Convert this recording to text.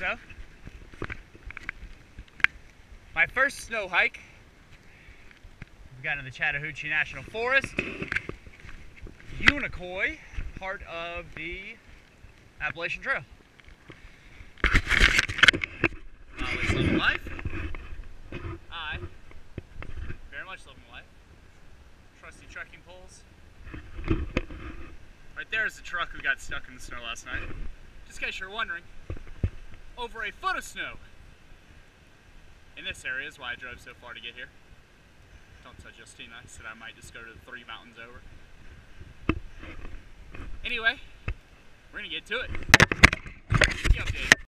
so. My first snow hike. We've got in the Chattahoochee National Forest. Unicoi, part of the Appalachian Trail. Always loving life. I very much loving life. Trusty trekking poles. Right there is the truck who got stuck in the snow last night. Just in case you're wondering, over a foot of snow in this area is why I drove so far to get here. Don't tell Justina, I said I might just go to the 3 mountains over. Anyway, we're gonna get to it. Keep you updated.